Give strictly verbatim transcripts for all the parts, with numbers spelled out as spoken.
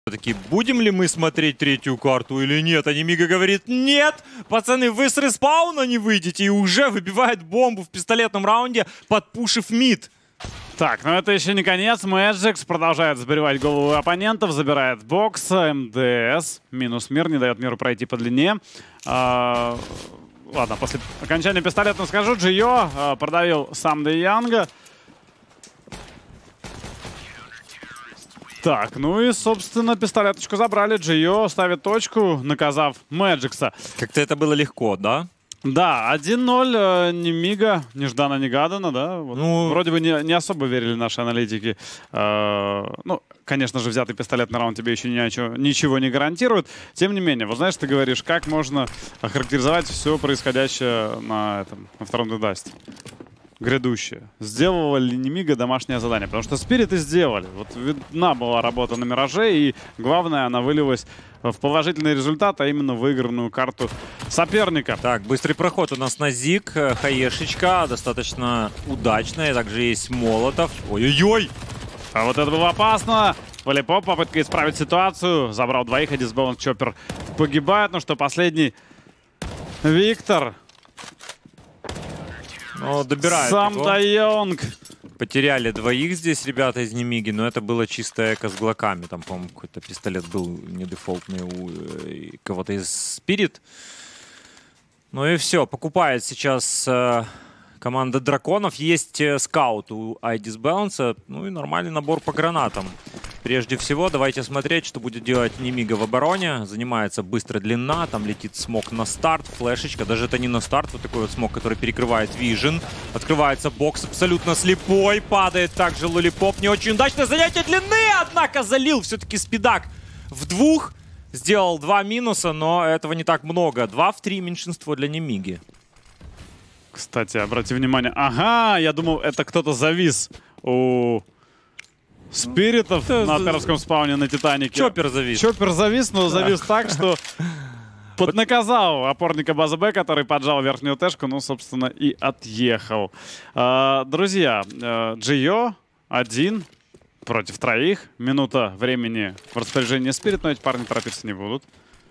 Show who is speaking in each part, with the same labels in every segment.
Speaker 1: Такие, будем ли мы смотреть третью карту или нет? А Немига говорит, нет, пацаны, вы с респауна не выйдете, и уже выбивает бомбу в пистолетном раунде, подпушив мид.
Speaker 2: Так, но это еще не конец. Мэджикс продолжает сбривать голову оппонентов, забирает бокс. МДС минус мир, не дает миру пройти по длине. А, ладно, после окончания пистолета скажу, Джио а, продавил сам Де Янга. Так, ну и, собственно, пистолеточку забрали. Джио ставит точку, наказав Мэджикса.
Speaker 1: Как-то это было легко, да?
Speaker 2: Да, один ноль, э, Немига, нежданно-негаданно, да? Вот.
Speaker 1: Ну...
Speaker 2: Вроде бы не, не особо верили наши аналитики. Э, ну, конечно же, взятый пистолетный раунд тебе еще ничего, ничего не гарантирует. Тем не менее, вот знаешь, ты говоришь, как можно охарактеризовать все происходящее на, этом, на втором дедасте? Грядущее. Сделала ли Немига домашнее задание? Потому что спириты сделали. Вот видна была работа на Мираже, и главное, она вылилась в положительный результат, а именно выигранную карту соперника.
Speaker 1: Так, быстрый проход у нас на Зиг. Хаешечка достаточно удачная. Также есть Молотов. Ой-ой-ой!
Speaker 2: А вот это было опасно. Волейпоп, попытка исправить ситуацию. Забрал двоих, а Дисбаланс Чоппер погибает. Ну что, последний Виктор.
Speaker 1: Ну, добирает
Speaker 2: Сам
Speaker 1: его.
Speaker 2: Дайонг.
Speaker 1: Потеряли двоих здесь ребята из Немиги, но это было чисто эко с глоками. Там, по-моему, какой-то пистолет был не дефолтный у э, кого-то из Спирит. Ну и все, покупает сейчас э, команда Драконов. Есть э, скаут у iDisbalance. Ну и нормальный набор по гранатам. Прежде всего, давайте смотреть, что будет делать Немига в обороне. Занимается быстро длина, там летит смок на старт, флешечка. Даже это не на старт, вот такой вот смок, который перекрывает вижен. Открывается бокс абсолютно слепой, падает также лолипоп. Не очень удачное занятие длины, однако залил все-таки спидак в двух. Сделал два минуса, но этого не так много. Два в три меньшинство для Немиги.
Speaker 2: Кстати, обрати внимание. Ага, я думал, это кто-то завис у... Спиритов
Speaker 1: ну,
Speaker 2: на терровском спауне на Титанике.
Speaker 1: Чоппер завис.
Speaker 2: Чоппер завис, но завис так, что поднаказал опорника базы Б, который поджал верхнюю тэшку, ну, собственно, и отъехал. А, друзья, Джио один против троих. Минута времени в распоряжении Спирит, но эти парни торопиться не будут.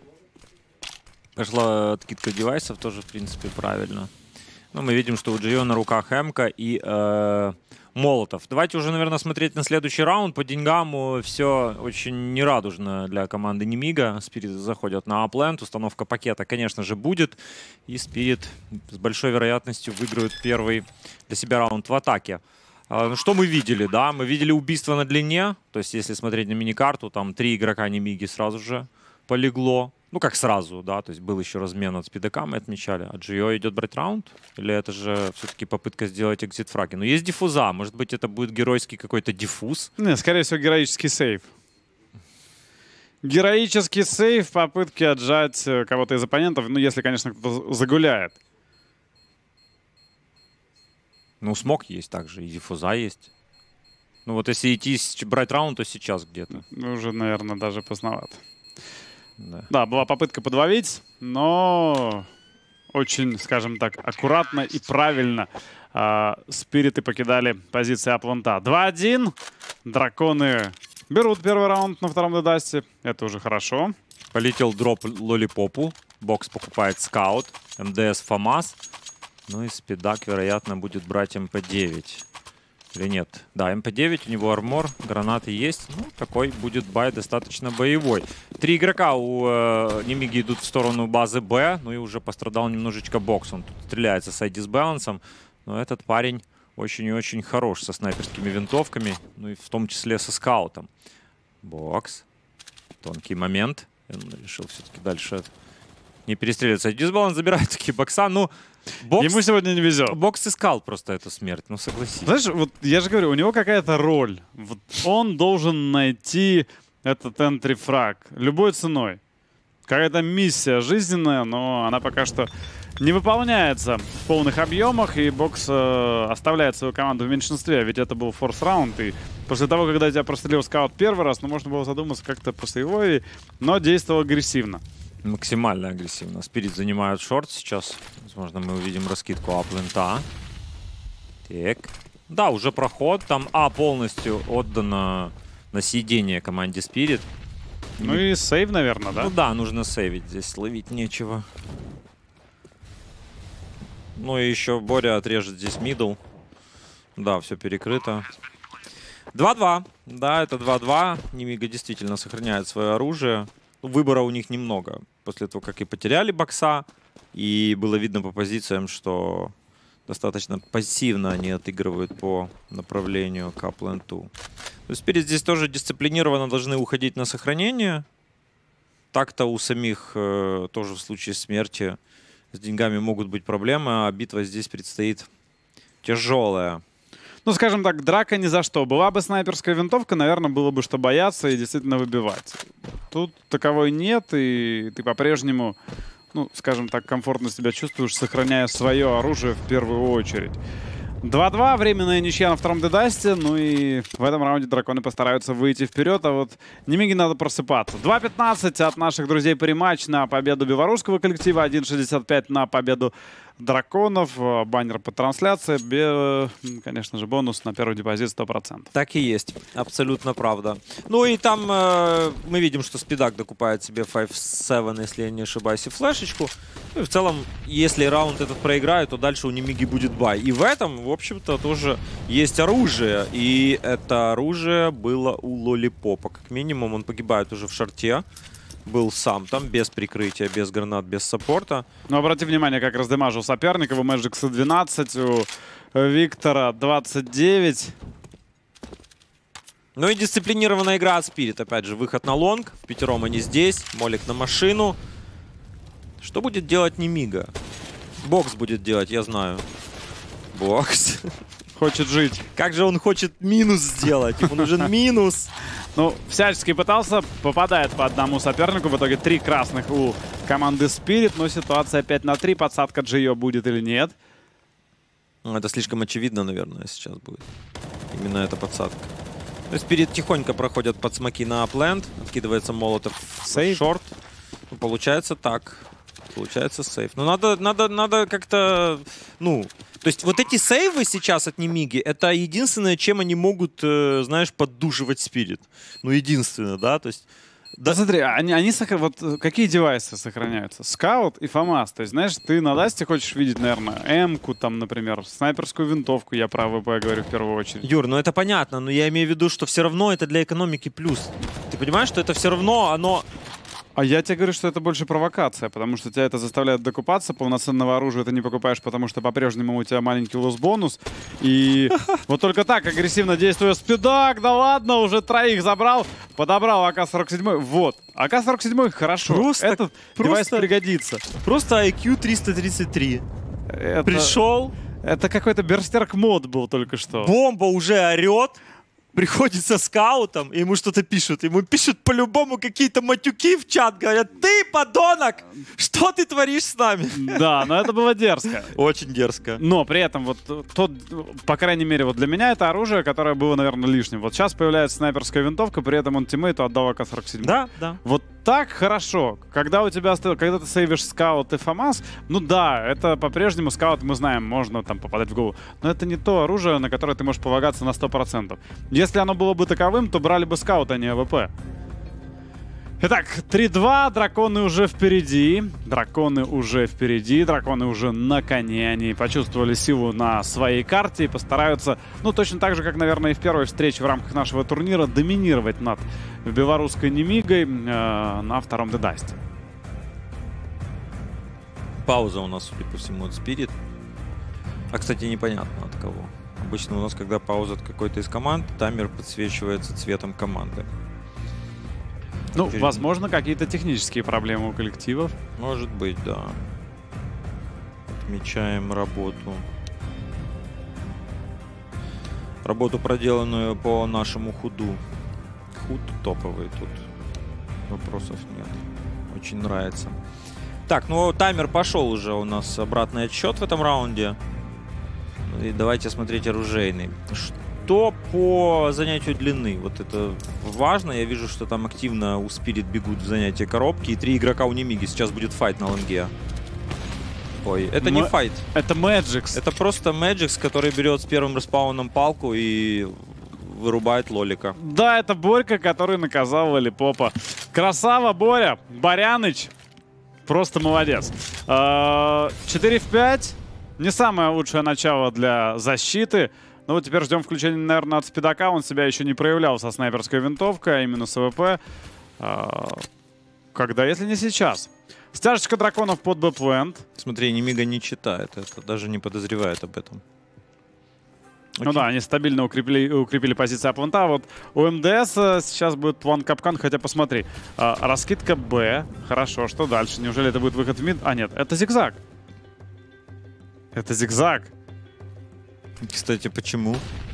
Speaker 1: Пошла откидка девайсов, тоже, в принципе, правильно. Ну, мы видим, что у Джио на руках Эмка и... Э Молотов. Давайте уже, наверное, смотреть на следующий раунд. По деньгам все очень нерадужно для команды Немига. Спирит заходят на апленд. Установка пакета, конечно же, будет. И Спирит с большой вероятностью выиграют первый для себя раунд в атаке. Что мы видели, да? Мы видели убийство на длине. То есть, если смотреть на миникарту, там три игрока Немиги сразу же полегло. Ну, как сразу, да, то есть был еще размен от спидака, мы отмечали. А Джио идет брать раунд? Или это же все-таки попытка сделать экзит-фраги? Но есть диффуза, может быть, это будет геройский какой-то диффуз?
Speaker 2: Не, скорее всего, героический сейв. Героический сейв в попытке отжать кого-то из оппонентов, ну, если, конечно, кто-то загуляет.
Speaker 1: Ну, смог есть также, и диффуза есть. Ну, вот если идти брать раунд, то сейчас где-то.
Speaker 2: Уже, наверное, даже поздновато.
Speaker 1: Да.
Speaker 2: Да, была попытка подловить, но очень, скажем так, аккуратно и правильно э, спириты покидали позиции апланта. два один. Драконы берут первый раунд на втором дедасте. Это уже хорошо.
Speaker 1: Полетел дроп лолипопу. Бокс покупает скаут. МДС ФАМАС. Ну и спидак, вероятно, будет брать эм пэ девять. Или нет? Да, эм пэ девять, у него армор, гранаты есть. Ну, такой будет бай достаточно боевой. Три игрока у э, Немиги идут в сторону базы Б. Ну и уже пострадал немножечко бокс. Он тут стреляется с iDisbalance. Но этот парень очень и очень хорош со снайперскими винтовками. Ну и в том числе со скаутом. Бокс. Тонкий момент. Он решил все-таки дальше не перестреливаться. iDisbalance забирает такие бокса. Ну, бокс...
Speaker 2: Ему сегодня не везет.
Speaker 1: Бокс искал просто эту смерть, ну согласись.
Speaker 2: Знаешь, вот я же говорю, у него какая-то роль. Вот он должен найти этот энтри-фраг любой ценой. Какая-то миссия жизненная, но она пока что не выполняется в полных объемах, и бокс э, оставляет свою команду в меньшинстве, ведь это был форс-раунд, и после того, когда тебя прострелил скаут первый раз, ну, можно было задуматься как-то по сейвовой, но действовал агрессивно.
Speaker 1: Максимально агрессивно. Спирит занимают шорт сейчас. Возможно, мы увидим раскидку аплента. Так. Да, уже проход. Там А полностью отдано на съедение команде Спирит.
Speaker 2: Ну и сейв, наверное, да?
Speaker 1: Ну да, нужно сейвить. Здесь ловить нечего. Ну и еще Боря отрежет здесь мидл. Да, все перекрыто. два-два. Да, это два-два. Немига действительно сохраняет свое оружие. Выбора у них немного. После того, как и потеряли бокса, и было видно по позициям, что достаточно пассивно они отыгрывают по направлению к апленту. То есть Spirit здесь тоже дисциплинированно должны уходить на сохранение. Так-то у самих э, тоже в случае смерти с деньгами могут быть проблемы, а битва здесь предстоит тяжелая.
Speaker 2: Ну, скажем так, драка ни за что. Была бы снайперская винтовка, наверное, было бы что бояться и действительно выбивать. Тут таковой нет, и ты по-прежнему, ну, скажем так, комфортно себя чувствуешь, сохраняя свое оружие в первую очередь. два-два, временная ничья на втором дедасте, ну и в этом раунде драконы постараются выйти вперед, а вот Немиге надо просыпаться. два пятнадцать от наших друзей по рематч на победу белорусского коллектива, один шестьдесят пять на победу драконов, баннер по трансляции, бе... конечно же, бонус на первый депозит сто процентов.
Speaker 1: Так и есть, абсолютно правда. Ну и там э, мы видим, что Спидак докупает себе пять семь, если я не ошибаюсь, и флешечку. Ну и в целом, если раунд этот проиграют, то дальше у Немиги будет бай. И в этом, в общем-то, тоже есть оружие. И это оружие было у Лолипопа. Как минимум, он погибает уже в шорте. Был сам там, без прикрытия, без гранат, без саппорта.
Speaker 2: Но обрати внимание, как раздемажил соперников. У Мэджикса двенадцать, у Виктора двадцать девять.
Speaker 1: Ну и дисциплинированная игра от Spirit. Опять же, выход на лонг. В пятером они здесь. Молик на машину. Что будет делать Немига? Бокс будет делать, я знаю. Бокс.
Speaker 2: Хочет жить.
Speaker 1: Как же он хочет минус сделать? Ему нужен минус.
Speaker 2: Ну, всячески пытался, попадает по одному сопернику. В итоге три красных у команды Spirit. Но ситуация пять на три. Подсадка Джио будет или нет?
Speaker 1: Это слишком очевидно, наверное, сейчас будет. Именно эта подсадка. То есть Spirit тихонько проходят под смоки на апленд. Откидывается молотов в шорт. Ну, получается так. Получается сейф. Но надо, надо, надо как-то... Ну... То есть вот эти сейвы сейчас от Немиги, это единственное, чем они могут, э, знаешь, поддушивать Spirit. Ну, единственное, да? То есть...
Speaker 2: Да, смотри, они, они сохр... вот какие девайсы сохраняются? Скаут и ФАМАС. То есть, знаешь, ты на Дасте хочешь видеть, наверное, М-ку, там, например, снайперскую винтовку, я про АВП говорю в первую очередь.
Speaker 1: Юр, ну это понятно, но я имею в виду, что все равно это для экономики плюс. Ты понимаешь, что это все равно, оно...
Speaker 2: А я тебе говорю, что это больше провокация, потому что тебя это заставляет докупаться, полноценного оружия ты не покупаешь, потому что по-прежнему у тебя маленький лосс-бонус. И вот только так агрессивно действуя Спидак, да ладно, уже троих забрал, подобрал А К сорок семь. Вот, А К сорок семь хорошо,
Speaker 1: просто,
Speaker 2: этот
Speaker 1: просто,
Speaker 2: девайс пригодится.
Speaker 1: Просто ай кью триста тридцать три.
Speaker 2: Это,
Speaker 1: пришел.
Speaker 2: Это какой-то берстерк мод был только что.
Speaker 1: Бомба уже орет. Приходит со скаутом, и ему что-то пишут. Ему пишут по-любому какие-то матюки в чат. Говорят, ты, подонок, что ты творишь с нами?
Speaker 2: Да, но это было дерзко.
Speaker 1: Очень дерзко.
Speaker 2: Но при этом, вот тот, по крайней мере, вот для меня это оружие, которое было, наверное, лишним. Вот сейчас появляется снайперская винтовка, при этом он тиммейту отдал А К сорок семь.
Speaker 1: Да, да.
Speaker 2: Вот так хорошо. Когда у тебя, когда ты сейвишь скаут и ФАМАС, ну да, это по-прежнему скаут, мы знаем, можно там попадать в голову. Но это не то оружие, на которое ты можешь полагаться на сто процентов. Если оно было бы таковым, то брали бы скаут, а не А В П. Итак, три-два, драконы уже впереди. Драконы уже впереди, драконы уже на коне. Они почувствовали силу на своей карте и постараются, ну, точно так же, как, наверное, и в первой встрече в рамках нашего турнира, доминировать над белорусской Немигой э, на втором дедасте.
Speaker 1: Пауза у нас, судя по всему, от Spirit. А, кстати, непонятно от кого. Обычно у нас, когда пауза от какой-то из команд, таймер подсвечивается цветом команды.
Speaker 2: Ну, Через... возможно, какие-то технические проблемы у коллективов.
Speaker 1: Может быть, да. Отмечаем работу. Работу, проделанную по нашему худу. Худ топовый тут. Вопросов нет. Очень нравится. Так, ну таймер пошел уже у нас обратный отсчет в этом раунде. И давайте смотреть оружейный. Что по занятию длины? Вот это важно. Я вижу, что там активно у Spirit бегут в занятие коробки. И три игрока у Немиги. Сейчас будет файт на лонге. Ой, это М- не файт.
Speaker 2: Это Мэджикс.
Speaker 1: Это просто Мэджикс, который берет с первым респауном палку и вырубает Лолика.
Speaker 2: Да, это Борька, который наказал Лолипопа. Красава, Боря. Боряныч. Просто молодец. четыре в пять. Не самое лучшее начало для защиты. Но вот теперь ждем включения, наверное, от Спидака. Он себя еще не проявлял со снайперской винтовкой, а именно с АВП. Когда, если не сейчас? Стяжечка драконов под бэплэнд.
Speaker 1: Смотри, Немига не читает это, даже не подозревает об этом.
Speaker 2: Очень... Ну да, они стабильно укрепили, укрепили позиции апланта. Вот у МДС сейчас будет план капкан, хотя посмотри. А, раскидка Б. Хорошо, что дальше? Неужели это будет выход в мид? А нет, это зигзаг. Это зигзаг.
Speaker 1: Кстати, почему?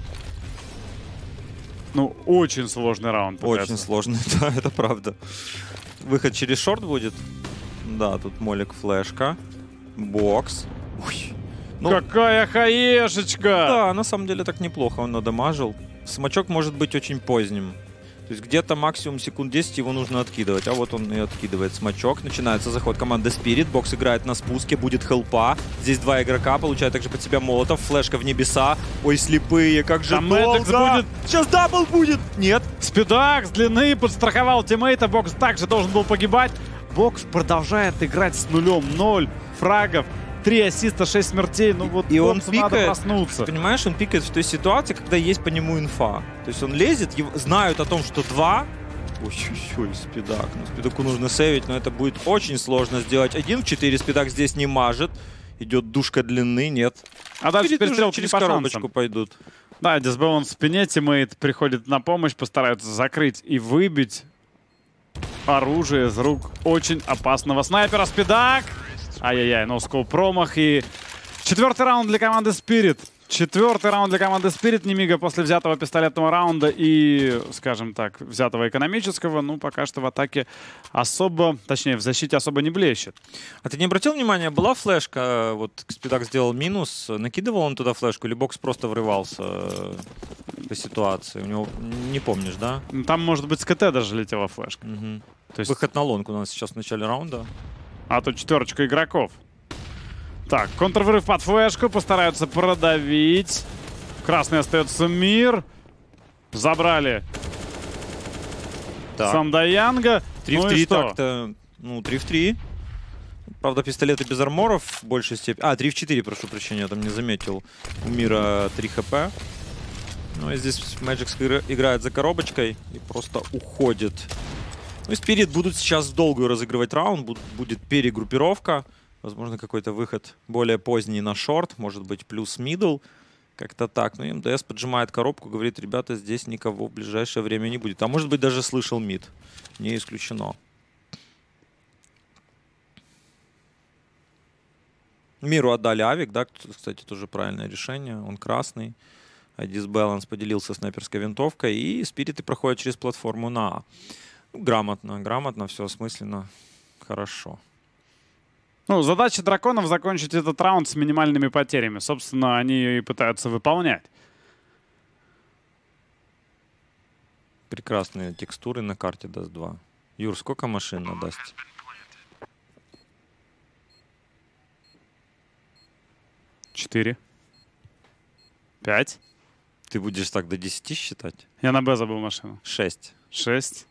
Speaker 2: Ну, очень сложный раунд.
Speaker 1: Очень
Speaker 2: пытается.
Speaker 1: сложный, да, это правда. Выход через шорт будет. Да, тут молик, флешка. Бокс. Ой.
Speaker 2: Ну, какая хаешечка!
Speaker 1: Да, на самом деле так неплохо он надамажил. Смачок может быть очень поздним. То есть где-то максимум секунд десять его нужно откидывать. А вот он и откидывает смачок. Начинается заход команды Spirit. Бокс играет на спуске. Будет хелпа. Здесь два игрока. Получает также под себя молотов. Флешка в небеса. Ой, слепые. Как же
Speaker 2: Там
Speaker 1: долго.
Speaker 2: будет.
Speaker 1: Сейчас дабл будет. Нет.
Speaker 2: Спидак с длины подстраховал тиммейта. Бокс также должен был погибать. Бокс продолжает играть с нулем. Ноль фрагов. Три ассиста, шесть смертей. Ну вот
Speaker 1: и он пикает,
Speaker 2: надо проснуться.
Speaker 1: Понимаешь, он пикает в той ситуации, когда есть по нему инфа. То есть он лезет, его, знают о том, что два. Ой-ой-ой, Спидак. Ну, Спидаку нужно сейвить, но это будет очень сложно сделать. Один в четыре. Спидак здесь не мажет. Идет душка длины, нет.
Speaker 2: А дальше перестрелки
Speaker 1: через
Speaker 2: по
Speaker 1: коробочку
Speaker 2: шансам
Speaker 1: пойдут.
Speaker 2: Да, дисбаланс в спине. Тиммейт приходит на помощь, постараются закрыть и выбить оружие из рук очень опасного снайпера. Спидак! Ай-яй-яй, ноускоп промах. И четвертый раунд для команды Spirit. Четвертый раунд для команды Spirit. Немига после взятого пистолетного раунда и, скажем так, взятого экономического, ну, пока что в атаке особо, точнее, в защите особо не блещет.
Speaker 1: А ты не обратил внимания, была флешка, вот Спидак сделал минус, накидывал он туда флешку, или бокс просто врывался по ситуации? У него, не помнишь, да?
Speaker 2: Там, может быть, с КТ даже летела флешка.
Speaker 1: Угу.
Speaker 2: То есть...
Speaker 1: Выход на лонг у нас сейчас в начале раунда.
Speaker 2: А тут четверочка игроков. Так, контрвырыв под флешку. Постараются продавить. Красный остается мир. Забрали Сандаянга.
Speaker 1: три в три так-то. Ну, три в три. Правда, пистолеты без арморов в большей степени. А, три в четыре, прошу прощения, я там не заметил. У мира три хп. Ну и здесь Magic играет за коробочкой и просто уходит. Ну и Spirit будут сейчас в долгую разыгрывать раунд, будет перегруппировка. Возможно, какой-то выход более поздний на шорт, может быть, плюс мидл. Как-то так. Ну и МДС поджимает коробку, говорит, ребята, здесь никого в ближайшее время не будет. А может быть, даже слышал мид. Не исключено. Миру отдали авик, да, кстати, тоже правильное решение. Он красный. А Дисбаланс поделился снайперской винтовкой. И Спириты проходят через платформу на А. Грамотно, грамотно, все осмысленно, хорошо.
Speaker 2: Ну, задача драконов закончить этот раунд с минимальными потерями. Собственно, они и пытаются выполнять.
Speaker 1: Прекрасные текстуры на карте даст два. Юр, сколько машин надаст?
Speaker 2: Четыре. Пять.
Speaker 1: Ты будешь так до десяти считать?
Speaker 2: Я на Б забыл машину.
Speaker 1: Шесть.
Speaker 2: Шесть.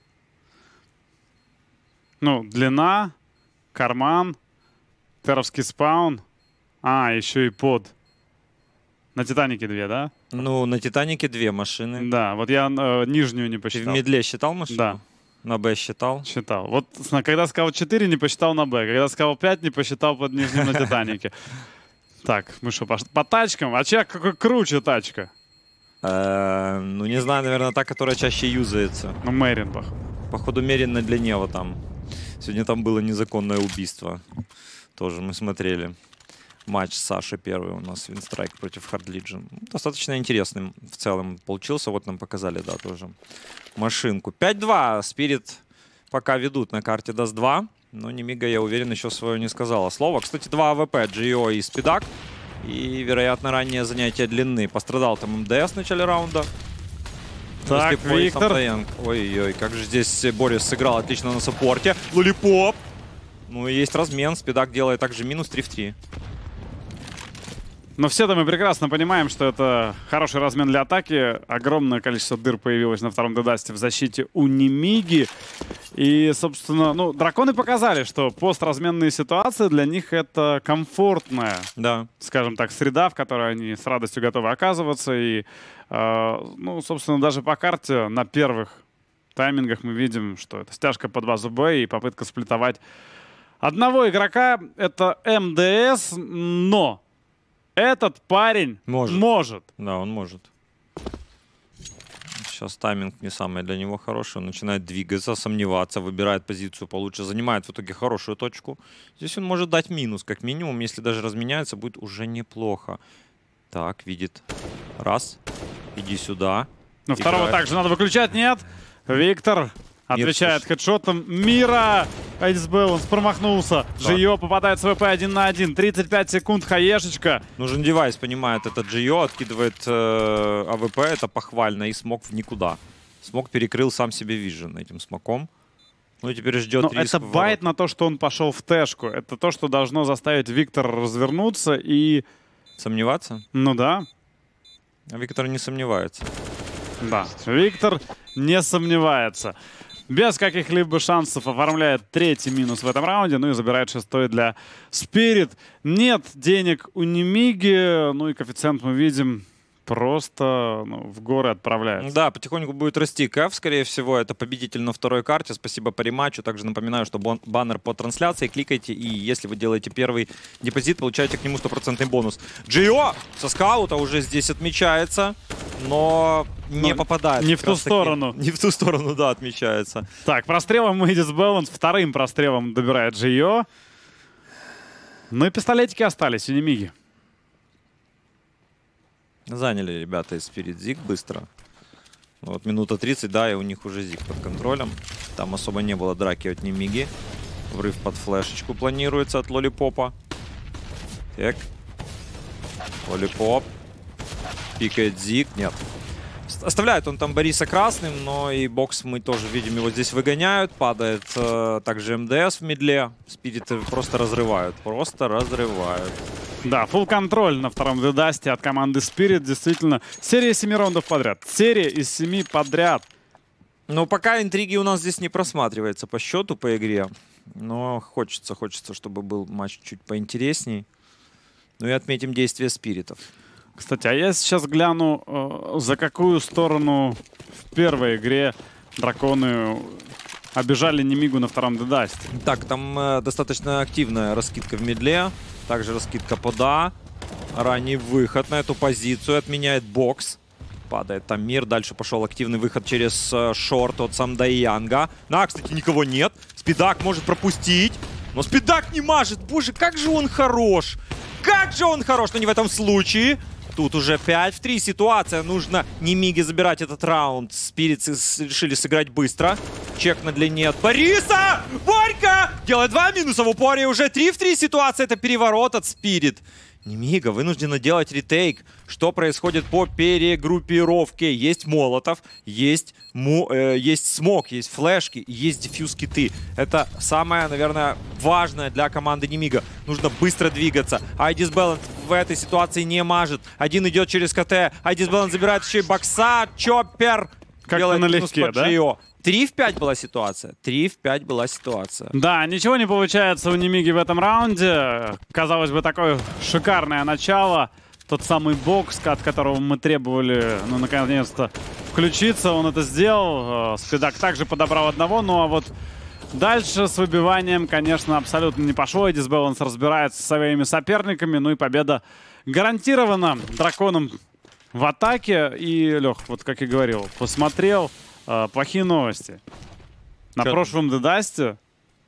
Speaker 2: Ну, длина, карман, теровский спаун. А, еще и под. На Титанике две, да?
Speaker 1: Ну, на Титанике две машины.
Speaker 2: Да, вот я э, нижнюю не посчитал.
Speaker 1: Ты в медле считал машину?
Speaker 2: Да.
Speaker 1: На Б считал?
Speaker 2: Считал. Вот когда сказал четыре, не посчитал на Б. Когда сказал пять, не посчитал под нижним на Титанике. Так, мы что, по тачкам? А чья какой круче тачка?
Speaker 1: Ну, не знаю, наверное, та, которая чаще юзается.
Speaker 2: Ну, Мэрин, походу.
Speaker 1: Походу, Мерин на длине вот там. Сегодня там было незаконное убийство. Тоже мы смотрели. Матч Саши первый у нас, Винстрайк против Hard Legion. Достаточно интересным в целом получился. Вот нам показали, да, тоже машинку. пять два. Spirit пока ведут на карте даст два. Но Немига, я уверен, еще свое не сказала слово. Кстати, два АВП, джи о и Спидак. И, вероятно, раннее занятие длины. Пострадал там МДС в начале раунда.
Speaker 2: Так, Виктор.
Speaker 1: Ой-ой, как же здесь Борис сыграл отлично на саппорте. Лолипоп. Ну и есть размен. Спидак делает также минус три в три.
Speaker 2: Но все-то мы прекрасно понимаем, что это хороший размен для атаки. Огромное количество дыр появилось на втором дедасте в защите у Немиги. И, собственно, ну, драконы показали, что постразменные ситуации для них это комфортная,
Speaker 1: да,
Speaker 2: скажем так, среда, в которой они с радостью готовы оказываться. И, э, ну, собственно, даже по карте на первых таймингах мы видим, что это стяжка под базу Б и попытка сплитовать одного игрока. Это МДС, но этот парень
Speaker 1: может.
Speaker 2: может.
Speaker 1: Да, он может. Сейчас тайминг не самый для него хороший. Он начинает двигаться, сомневаться, выбирает позицию получше, занимает в итоге хорошую точку. Здесь он может дать минус, как минимум. Если даже разменяется, будет уже неплохо. Так, видит. Раз. Иди сюда.
Speaker 2: Но второго также надо выключать. Нет. Виктор отвечает
Speaker 1: Нет,
Speaker 2: хедшотом. Мира! Айдис Баланс промахнулся. Да. Джио попадает в ВП один на один. тридцать пять секунд. Хаешечка.
Speaker 1: Нужен девайс, понимает это Джио. Откидывает э, АВП. Это похвально. И смог в никуда. Смог перекрыл сам себе вижен этим смоком. Ну и теперь ждет
Speaker 2: Но
Speaker 1: риск.
Speaker 2: Это байт на то, что он пошел в тэшку. Это то, что должно заставить Виктора развернуться и...
Speaker 1: Сомневаться?
Speaker 2: Ну да.
Speaker 1: А Виктор не сомневается.
Speaker 2: Да, Виктор не сомневается. Без каких-либо шансов оформляет третий минус в этом раунде. Ну и забирает шестой для Spirit. Нет денег у Немиги. Ну и коэффициент мы видим просто ну, в горы отправляется.
Speaker 1: Да, потихоньку будет расти кэф, скорее всего. Это победитель на второй карте. Спасибо по рематчу. Также напоминаю, что баннер по трансляции. Кликайте, и если вы делаете первый депозит, получаете к нему стопроцентный бонус. Джио со скаута уже здесь отмечается, но не но попадает.
Speaker 2: Не в ту сторону.
Speaker 1: Не в ту сторону, да, отмечается.
Speaker 2: Так, прострелом Айдис Баланс. Вторым прострелом добирает Джио. Ну и пистолетики остались у Немиги.
Speaker 1: Заняли ребята из Spirit Зиг быстро. Вот минута тридцать, да, и у них уже Зиг под контролем. Там особо не было драки от Немиги. Врыв под флешечку планируется от Лолипопа. Так. Лолипоп. Пикает Зиг. Нет. Оставляет он там Бориса красным, но и бокс мы тоже видим, его здесь выгоняют. Падает э, также МДС в мидле. Спириты просто разрывают. Просто разрывают.
Speaker 2: Да, фулл контроль на втором дедасте от команды Spirit. Действительно, серия семи раундов подряд. Серия из семи подряд.
Speaker 1: Ну, пока интриги у нас здесь не просматривается по счету, по игре. Но хочется, хочется, чтобы был матч чуть поинтересней. Ну и отметим действия спиритов.
Speaker 2: Кстати, а я сейчас гляну, э, за какую сторону в первой игре драконы обижали Немигу на втором дедасте.
Speaker 1: Так, там э, достаточно активная раскидка в мидле. Также раскидка под А. Ранний выход на эту позицию. Отменяет бокс. Падает там мир. Дальше пошел активный выход через э, шорт от Самдаянга. На, кстати, никого нет. Спидак может пропустить. Но Спидак не мажет. Боже, как же он хорош. Как же он хорош. Но не в этом случае. Тут уже пять в три ситуация. Нужно Немиге забирать этот раунд. Спиритсы решили сыграть быстро. Чек на длине от Бориса. Борька делает два минуса в упоре. Уже три в три ситуация. Это переворот от Спирит. Немига вынуждена делать ретейк. Что происходит по перегруппировке? Есть Молотов, есть, му, э, есть смог, есть флешки, есть дефьюз-киты. Это самое, наверное, важное для команды Немига. Нужно быстро двигаться. Айдис Баланс в этой ситуации не мажет. Один идет через КТ. Айдис Баланс забирает еще и бокса. Чоппер
Speaker 2: как-то налегке, да?
Speaker 1: три в пять была ситуация. три в пять была ситуация.
Speaker 2: Да, ничего не получается у Немиги в этом раунде. Казалось бы, такое шикарное начало. Тот самый бокс, от которого мы требовали, ну, наконец-то включиться. Он это сделал. Спидак также подобрал одного. Ну, а вот дальше с выбиванием, конечно, абсолютно не пошло. Айдис Баланс разбирается со своими соперниками. Ну и победа гарантирована драконом в атаке. И, Лех, вот как и говорил, посмотрел. Плохие новости. На Чё? прошлом дедасте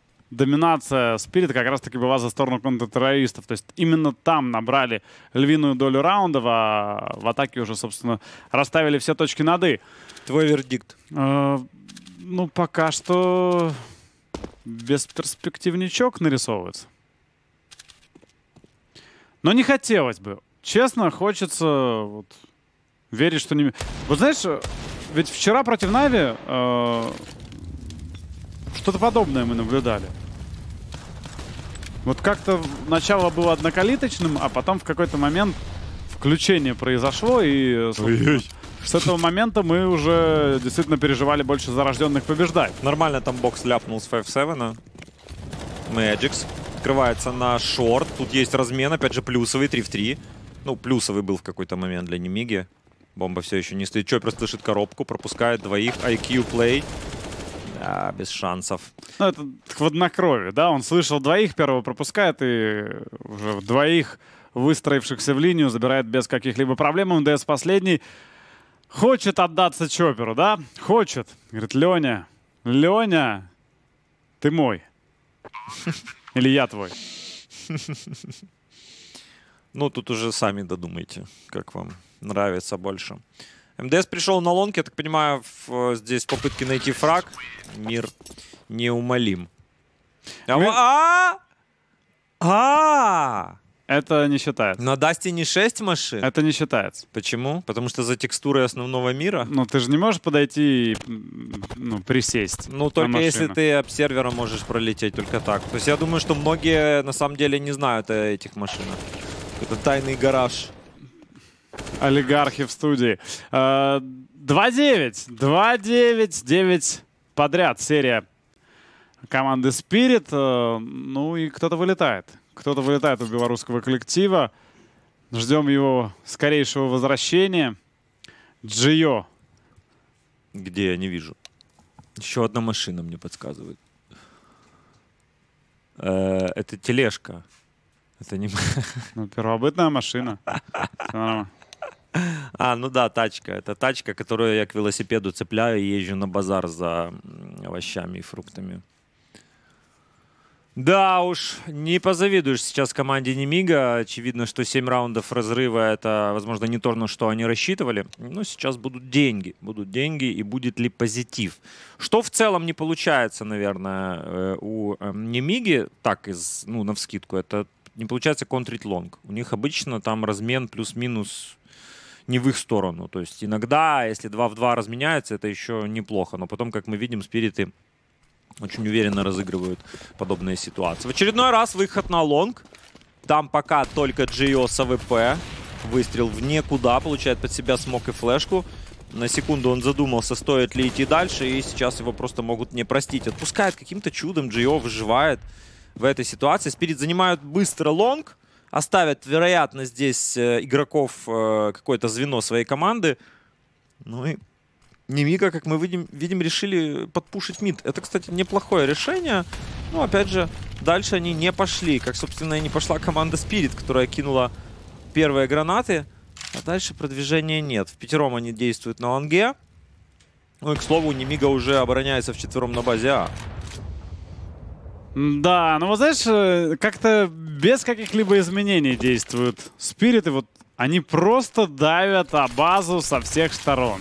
Speaker 2: доминация Спирита как раз-таки была за сторону контртеррористов. То есть именно там набрали львиную долю раундов, а в атаке уже, собственно, расставили все точки над «и».
Speaker 1: Твой вердикт?
Speaker 2: Э, ну, пока что бесперспективничок нарисовывается. Но не хотелось бы. Честно, хочется вот, верить, что не... Вот знаешь... Ведь вчера против Нави э, что-то подобное мы наблюдали. Вот как-то начало было однокалиточным, а потом в какой-то момент включение произошло, и с этого момента мы уже действительно переживали больше зарожденных побеждать.
Speaker 1: Нормально там бокс ляпнул с пять семь. Мэджикс открывается на шорт. Тут есть размен, опять же плюсовый, три в три. Ну, плюсовый был в какой-то момент для Немиги. Бомба все еще не стоит. Чоппер слышит коробку, пропускает двоих. ай кью плей. Да, без шансов.
Speaker 2: Ну, это хладнокровие, да? Он слышал двоих, первого пропускает, и уже двоих, выстроившихся в линию, забирает без каких-либо проблем. МДС последний. Хочет отдаться Чопперу, да? Хочет. Говорит, Леня, Леня, ты мой. Или я твой.
Speaker 1: Ну, тут уже сами додумайте, как вам нравится больше. МДС пришел на лонг, я так понимаю, в, здесь попытки найти фраг. Мир неумолим. А!
Speaker 2: Мы...
Speaker 1: А! А!
Speaker 2: Это не считается.
Speaker 1: На Дасте не шесть машин?
Speaker 2: Это не считается.
Speaker 1: Почему? Потому что за текстурой основного мира?
Speaker 2: Ну, ты же не можешь подойти и ну, присесть.
Speaker 1: Ну, только если ты обсервера можешь пролететь, только так. То есть я думаю, что многие на самом деле не знают о этих машинах. Это тайный гараж.
Speaker 2: Олигархи в студии. два девять. два девять. девять подряд серия команды Spirit. Ну и кто-то вылетает. Кто-то вылетает у белорусского коллектива. Ждем его скорейшего возвращения. Джио.
Speaker 1: Где я не вижу. Еще одна машина мне подсказывает. Э, это тележка. Это не...
Speaker 2: Ну, первобытная машина.
Speaker 1: А, ну да, тачка. Это тачка, которую я к велосипеду цепляю и езжу на базар за овощами и фруктами. Да уж, не позавидуешь сейчас команде Немига. Очевидно, что семь раундов разрыва — это, возможно, не то, на что они рассчитывали. Но сейчас будут деньги. Будут деньги, и будет ли позитив. Что в целом не получается, наверное, у Немиги, так, из, ну, навскидку, это не получается контрить лонг. У них обычно там размен плюс-минус не в их сторону. То есть иногда, если два в два разменяются, это еще неплохо. Но потом, как мы видим, спириты очень уверенно разыгрывают подобные ситуации. В очередной раз выход на лонг. Там пока только Джио с АВП. Выстрел в никуда. Получает под себя смок и флешку. На секунду он задумался, стоит ли идти дальше. И сейчас его просто могут не простить. Отпускает каким-то чудом. Джио выживает в этой ситуации. Спирит занимают быстро лонг. Оставят, вероятно, здесь э, игроков э, какое-то звено своей команды. Ну и Немига, как мы видим, видим, решили подпушить мид. Это, кстати, неплохое решение. Но, опять же, дальше они не пошли. Как, собственно, и не пошла команда Spirit, которая кинула первые гранаты. А дальше продвижения нет. В пятером они действуют на лонге. Ну и, к слову, Немига уже обороняется вчетвером на базе А.
Speaker 2: Да, ну вот знаешь, как-то без каких-либо изменений действуют Спириты. Вот они просто давят о базу со всех сторон.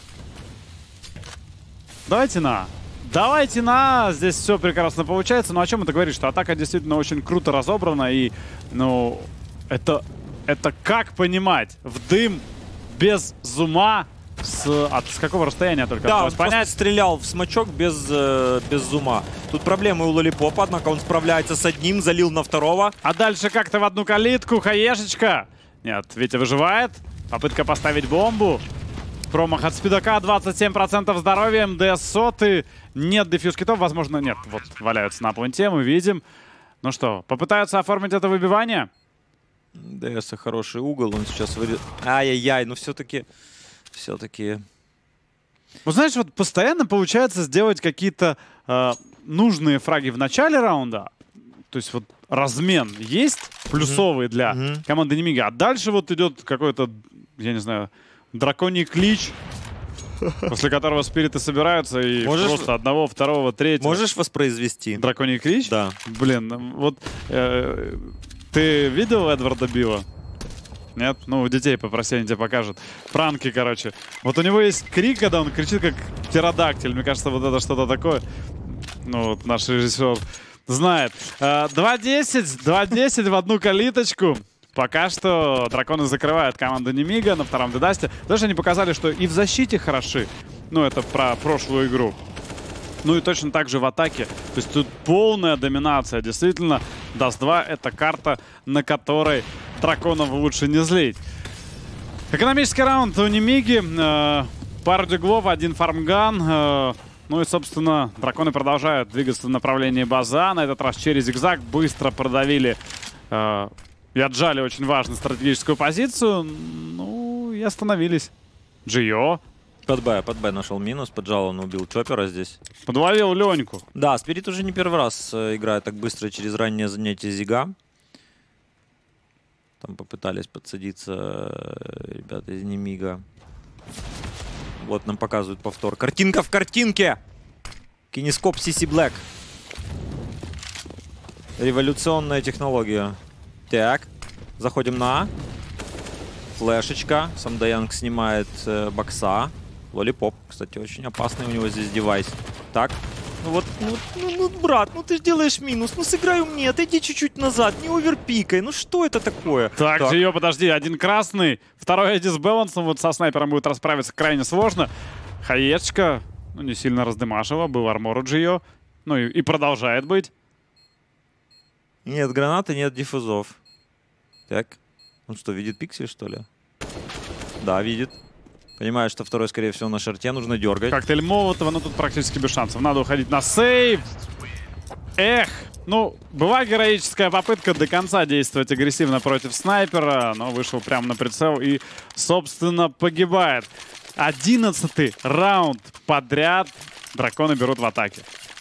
Speaker 2: Давайте на. Давайте на. Здесь все прекрасно получается. Но о чем это говорит? Что атака действительно очень круто разобрана. И, ну, это, это как понимать? В дым, без зума. С, от, с какого расстояния только?
Speaker 1: Да, он
Speaker 2: понять?
Speaker 1: стрелял в смачок без, э, без зума. Тут проблемы у Лолипопа, однако он справляется с одним, залил на второго.
Speaker 2: А дальше как-то в одну калитку. Хаешечка. Нет, Витя выживает. Попытка поставить бомбу. Промах от Спидака. двадцать семь процентов здоровья. МДС соты. Нет дефьюз китов. Возможно, нет. Вот валяются на планте. Мы видим. Ну что, попытаются оформить это выбивание?
Speaker 1: МДС хороший угол. Он сейчас вырежет. Ай-яй-яй. Но все-таки... Все-таки...
Speaker 2: Ну, знаешь, вот постоянно получается сделать какие-то э, нужные фраги в начале раунда. То есть вот размен есть, плюсовый mm-hmm. для mm-hmm. команды Немига. А дальше вот идет какой-то, я не знаю, драконий клич, после которого спириты собираются и можешь... просто одного, второго, третьего.
Speaker 1: Можешь воспроизвести?
Speaker 2: Драконий клич?
Speaker 1: Да.
Speaker 2: Блин, вот э, ты видел Эдварда Билла? Нет? Ну, у детей попроси, они тебе покажут. Пранки, короче. Вот у него есть крик, когда он кричит, как птеродактиль. Мне кажется, вот это что-то такое. Ну, вот наш режиссер знает. два десять. два десять в одну калиточку. Пока что драконы закрывают команду Немига на втором дедасте. Даже они показали, что и в защите хороши. Ну, это про прошлую игру. Ну и точно так же в атаке. То есть тут полная доминация. Действительно, Даст два — это карта, на которой драконов лучше не злить. Экономический раунд у Немиги. Э, пару диглов, один фармган. Э, ну и, собственно, драконы продолжают двигаться в направлении база. На этот раз через зигзаг быстро продавили э, и отжали очень важную стратегическую позицию. Ну и остановились. Джио.
Speaker 1: Под Б, под Б нашел минус, поджал, он убил Чоппера здесь.
Speaker 2: Подловил Леньку.
Speaker 1: Да, Спирит уже не первый раз э, играет так быстро через раннее занятие Зига. Там попытались подсадиться э, ребята из Немига. Вот нам показывают повтор. Картинка в картинке! Кинескоп Си Си Блэк. Революционная технология. Так, заходим на А. Флешечка. Самдаянг снимает э, бокса. Лолипоп, кстати, очень опасный у него здесь девайс. Так. Ну вот, ну, ну, ну, брат, ну ты делаешь минус. Ну сыграй мне, отойди чуть-чуть назад, не оверпикай. Ну что это такое?
Speaker 2: Так, так. Джио, подожди, один красный. Второй Эдди с балансом. Вот со снайпером будет расправиться крайне сложно. Хаечка, ну не сильно раздымашила. Был армор у Джио. Ну и, и продолжает быть.
Speaker 1: Нет гранаты, нет диффузов. Так. Он что, видит пиксель, что ли? Да, видит. Понимаю, что второй, скорее всего, на шарте. Нужно дергать.
Speaker 2: Коктейль Молотова, но тут практически без шансов. Надо уходить на сейв. Эх. Ну, была героическая попытка до конца действовать агрессивно против снайпера, но вышел прямо на прицел и, собственно, погибает. Одиннадцатый раунд подряд драконы берут в атаке.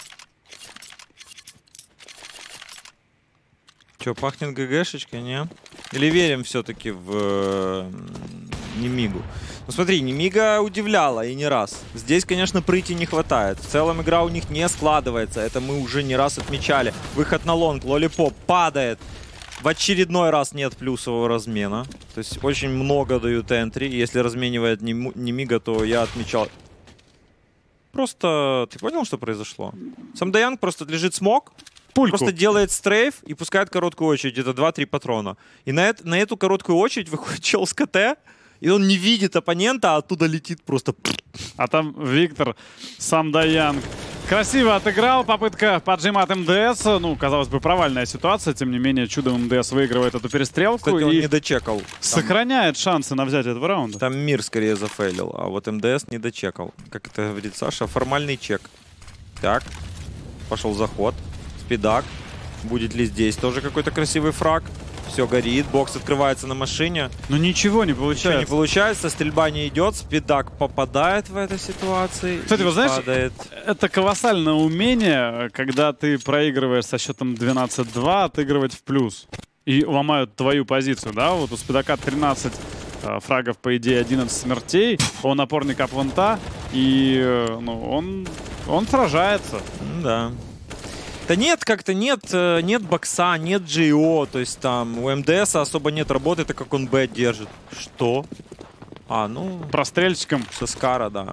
Speaker 1: Че, пахнет ГГшечкой, не? Или верим все-таки в э, Немигу? Ну смотри, Немига удивляла и не раз. Здесь, конечно, прыти не хватает. В целом игра у них не складывается. Это мы уже не раз отмечали. Выход на лонг, Лолипоп падает. В очередной раз нет плюсового размена. То есть очень много дают энтри. Если разменивает Немига, то я отмечал. Просто... Ты понял, что произошло? Самдаянг просто лежит смог.
Speaker 2: Пульку.
Speaker 1: Просто делает стрейф и пускает короткую очередь. Это два-три патрона. И на, это, на эту короткую очередь выходит чел с КТ. И он не видит оппонента, а оттуда летит просто...
Speaker 2: А там Виктор Самдаянг красиво отыграл. Попытка поджима от МДС. Ну, казалось бы, провальная ситуация. Тем не менее, чудом МДС выигрывает эту перестрелку.
Speaker 1: Кстати, он
Speaker 2: и
Speaker 1: не дочекал.
Speaker 2: Сохраняет там... шансы на взятие этого раунда.
Speaker 1: Там мир скорее зафейлил, а вот МДС не дочекал. Как это говорит Саша, формальный чек. Так, пошел заход. Спидак. Будет ли здесь тоже какой-то красивый фраг? Все горит, бокс открывается на машине.
Speaker 2: Но ничего не получается.
Speaker 1: Ничего не получается, стрельба не идет, Спидак попадает в этой ситуации.
Speaker 2: Кстати, вы знаешь,
Speaker 1: падает.
Speaker 2: Это колоссальное умение, когда ты проигрываешь со счетом двенадцать-два, отыгрывать в плюс. И ломают твою позицию, да? Вот у Спидака тринадцать э, фрагов, по идее, одиннадцать смертей. Он опорник Апланта, и э, ну, он, он сражается.
Speaker 1: Да. Да нет, как-то нет, нет бокса, нет джи о, то есть там у МДС особо нет работы, так как он Б держит. Что? А, ну...
Speaker 2: Прострельщиком.
Speaker 1: Со Скара, да.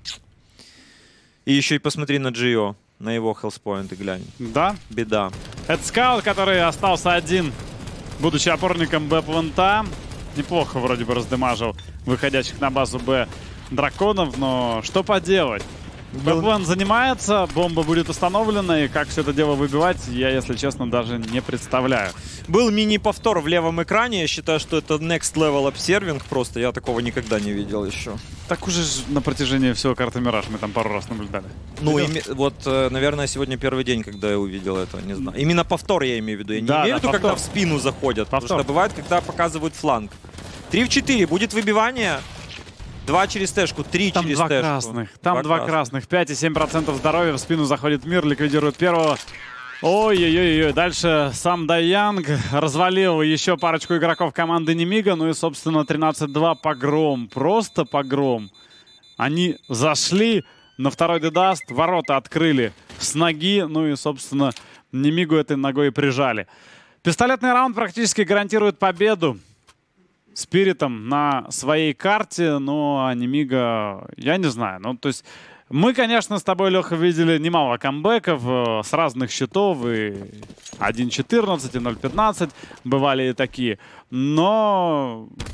Speaker 1: И еще и посмотри на джи о, на его хелспоинт и глянь.
Speaker 2: Да?
Speaker 1: Беда.
Speaker 2: Это скаут, который остался один, будучи опорником Б-планта. Неплохо вроде бы раздымажил выходящих на базу Б драконов, но что поделать? Б-план занимается, бомба будет установлена, и как все это дело выбивать, я, если честно, даже не представляю.
Speaker 1: Был мини-повтор в левом экране, я считаю, что это next level обсервинг просто, я такого никогда не видел еще.
Speaker 2: Так уже на протяжении всего карты Мираж мы там пару раз наблюдали.
Speaker 1: Ну, име... вот, наверное, сегодня первый день, когда я увидел это, не знаю. Именно повтор я имею в виду, я не
Speaker 2: да,
Speaker 1: имею
Speaker 2: да,
Speaker 1: в виду,
Speaker 2: повтор.
Speaker 1: когда в спину заходят,
Speaker 2: Повтор.
Speaker 1: потому что бывает, когда показывают фланг. три в четыре, будет выбивание. Два через тэшку, три
Speaker 2: там
Speaker 1: через
Speaker 2: два
Speaker 1: тэшку.
Speaker 2: Красных. Там
Speaker 1: два,
Speaker 2: два красных. красных. пять и семь процентов здоровья. В спину заходит Мир, ликвидирует первого. Ой-ой-ой. Дальше Самдаянг развалил еще парочку игроков команды Немига. Ну и, собственно, тринадцать-два погром. Просто погром. Они зашли на второй дедаст. Ворота открыли с ноги. Ну и, собственно, Немигу этой ногой прижали. Пистолетный раунд практически гарантирует победу Спиритом на своей карте, но Немига, я не знаю. Ну, то есть мы, конечно, с тобой, Леха, видели немало камбэков э, с разных счетов. И один четырнадцать, и ноль пятнадцать бывали и такие. Но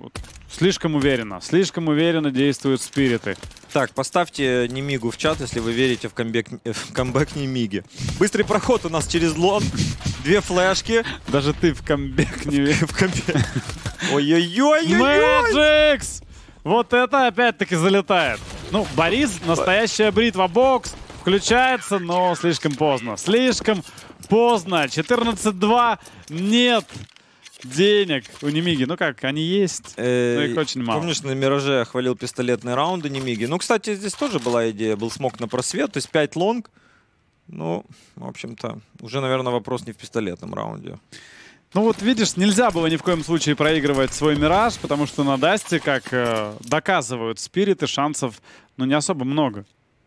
Speaker 2: вот, слишком уверенно, слишком уверенно действуют спириты.
Speaker 3: Так, поставьте Немигу в чат, если вы верите в камбэк, в камбэк Немиги. Быстрый проход у нас через лонг. Две флешки.
Speaker 2: Даже ты в камбэк не веришь.
Speaker 3: В камбэк. Ой-ой-ой!
Speaker 2: Мэджикс! Вот это опять-таки залетает. Ну, Борис, настоящая бритва. Бокс включается, но слишком поздно. Слишком поздно. четырнадцать два. Нет денег у Немиги. Ну как, они есть, но их очень мало.
Speaker 3: Помнишь, на Мираже я хвалил пистолетные раунды Немиги? Ну, кстати, здесь тоже была идея. Был смог на просвет, то есть пять лонг. Ну, в общем-то, уже, наверное, вопрос не в пистолетном раунде.
Speaker 2: Ну вот видишь, нельзя было ни в коем случае проигрывать свой Мираж, потому что на Дасте, как э, доказывают спириты, шансов ну не особо много.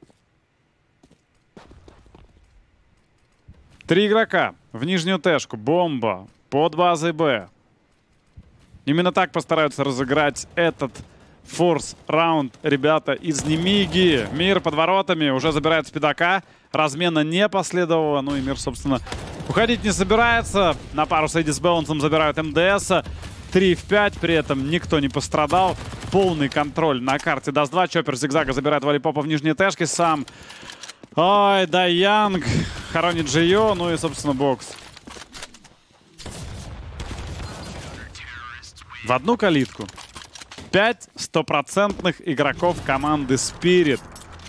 Speaker 2: Три игрока в нижнюю тэшку. Бомба под базой Б. Именно так постараются разыграть этот форс-раунд ребята из Немиги. Мир под воротами уже забирает спидака. Размена не последовало. Ну и Мир, собственно, уходить не собирается. На пару с Эдди с Бэлансом забирают МДСа. три в пять. При этом никто не пострадал. Полный контроль на карте даст два. Чоппер зигзага забирает Валипопа в нижней тэшке сам. Ой, да Янг хоронит Джио. Ну и, собственно, Бокс. В одну калитку. Пять стопроцентных игроков команды Spirit.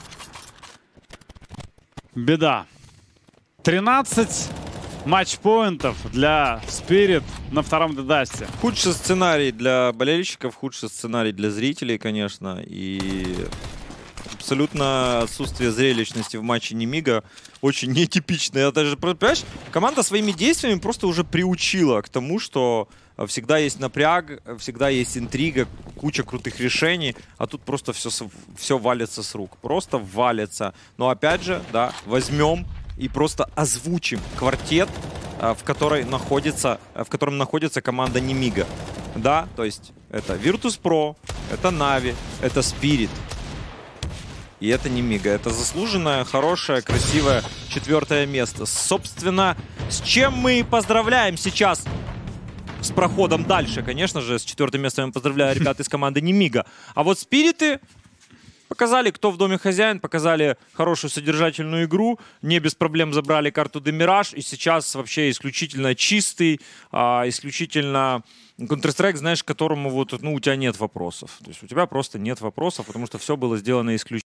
Speaker 2: Беда. тринадцать матчпоинтов для Spirit на втором дедасте.
Speaker 3: Худший сценарий для болельщиков, худший сценарий для зрителей, конечно. И абсолютно отсутствие зрелищности в матче Немига очень нетипично. Я даже, понимаешь, команда своими действиями просто уже приучила к тому, что всегда есть напряг, всегда есть интрига, куча крутых решений, а тут просто все, все валится с рук. Просто валится. Но опять же, да, возьмем и просто озвучим квартет, в, которой находится, в котором находится команда Немига. Да, то есть это Virtus.pro, это Нави, это Spirit. И это Немига. Это заслуженное, хорошее, красивое четвертое место. Собственно, с чем мы поздравляем сейчас с проходом дальше. Конечно же, с четвертым местом я поздравляю ребят из команды Немига. А вот Спириты показали, кто в доме хозяин, показали хорошую содержательную игру, не без проблем забрали карту Демираж, и сейчас вообще исключительно чистый, а, исключительно Counter-Strike, знаешь, к которому вот, ну, у тебя нет вопросов. То есть у тебя просто нет вопросов, потому что все было сделано исключительно.